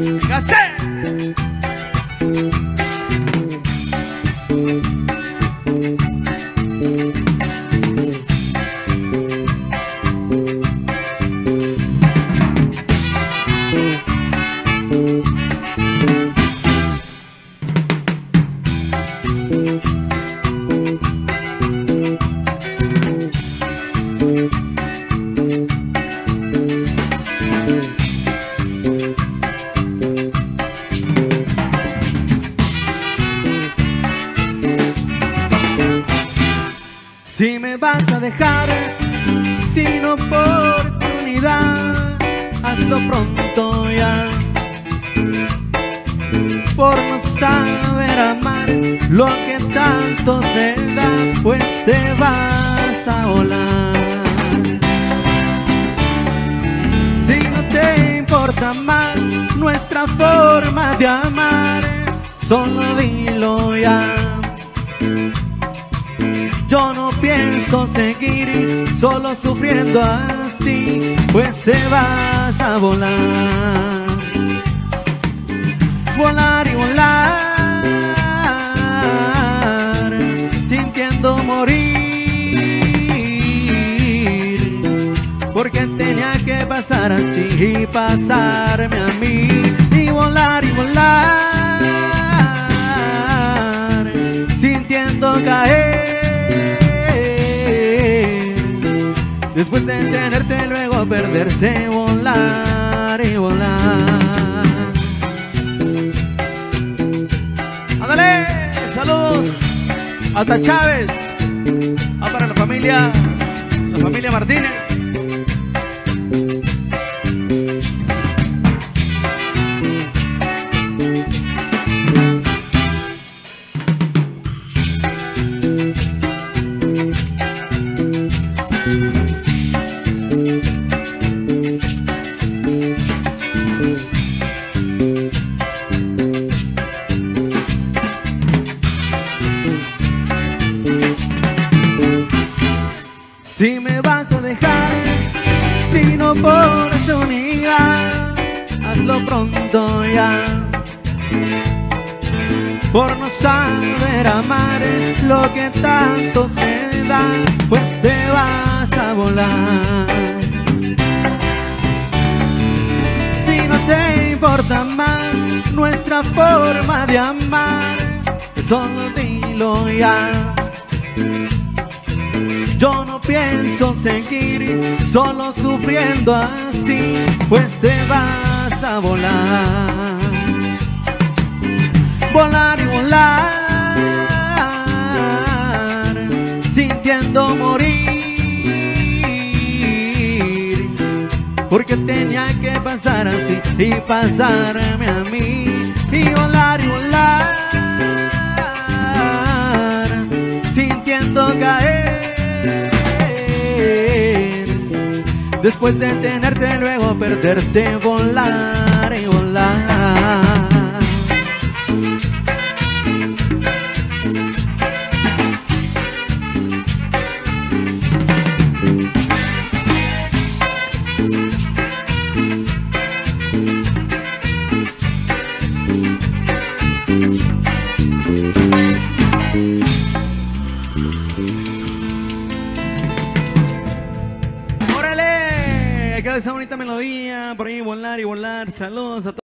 ¡Gasé! Si me vas a dejar sin oportunidad, hazlo pronto ya. Por no saber amar lo que tanto se da, pues te vas a volar. Si no te importa más nuestra forma de amar, solo dilo ya. Yo no pienso seguir solo sufriendo así, pues te vas a volar. Volar y volar, sintiendo morir, porque tenía que pasar así y pasarme a mí. Y volar, sintiendo caer, después de tenerte, luego perderte, volar y volar. ¡Ándale! ¡Saludos! Hasta Chávez. Para la familia Martínez. Si me vas a dejar sin oportunidad, hazlo pronto ya. Por no saber amar lo que tanto se da, pues te vas a volar. Si no te importa más nuestra forma de amar, solo dilo ya. Yo no pienso seguir solo sufriendo así, pues te vas a volar. Volar y volar, sintiendo morir, porque tenía que pasar así y pasarme a mí. Y volar, sintiendo caer, después de tenerte, luego perderte, volar y volar. ¡Órale! Queda esa bonita melodía, por ahí volar y volar. Saludos a todos.